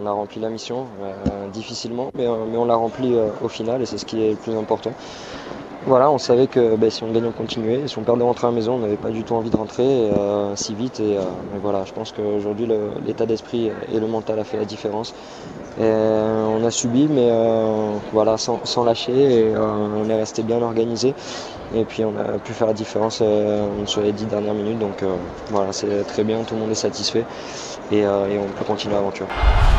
on a rempli la mission, difficilement, mais on l'a rempli au final et c'est ce qui est le plus important. Voilà, on savait que si on gagnait, on continuait. Et si on perdait, on rentrait à la maison, on n'avait pas du tout envie de rentrer si vite. Et voilà, je pense qu'aujourd'hui, l'état d'esprit et le mental a fait la différence. Et, on a subi, mais voilà, sans lâcher. Et on est resté bien organisé. Et puis on a pu faire la différence sur les 10 dernières minutes. Donc voilà, c'est très bien, tout le monde est satisfait. Et on peut continuer l'aventure.